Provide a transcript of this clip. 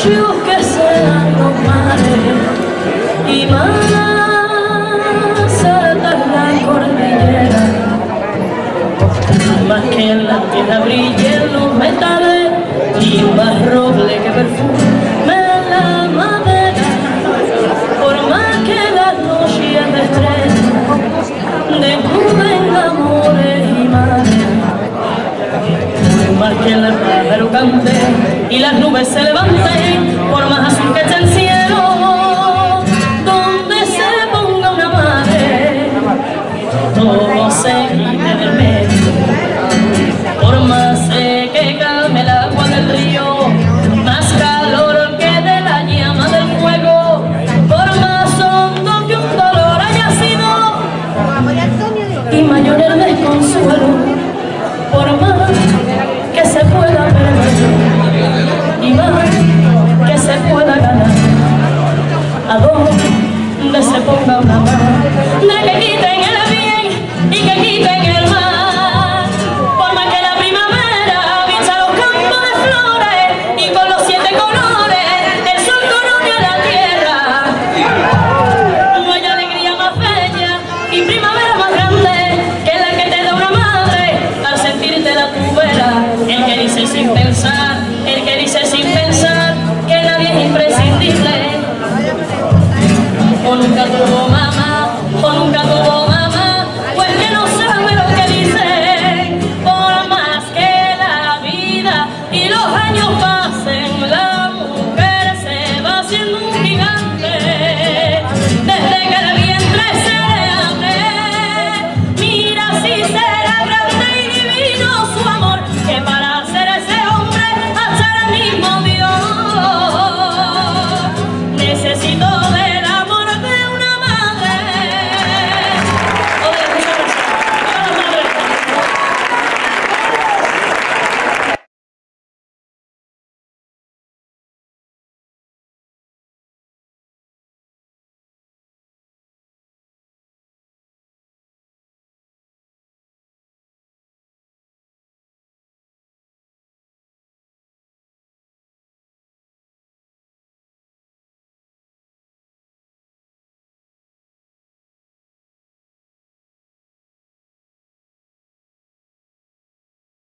ríos que sean los mares y más alta la cordillera, más que en la tierra brillen los metales y más roble que perfume la madera, por más que las noches de estrellas desnuden amores y mares, por más que el pájaro cante y las nubes se levanten, por más azul que esté el cielo, donde se ponga una madre, todo se quite del medio. Por más que calme el agua del río, más calor que de la llama del fuego, por más hondo que un dolor haya sido y mayor el desconsuelo, por más que se pueda perder y más que se pueda ganar, a donde se ponga una mano, de que quiten el bien y que quiten el mal, por más que la primavera vista los campos de flores y con los 7 colores el sol corone a la tierra, no hay alegría más bella y primavera más grande que la que te da una madre al sentirte la tubera, el que dice sin pensar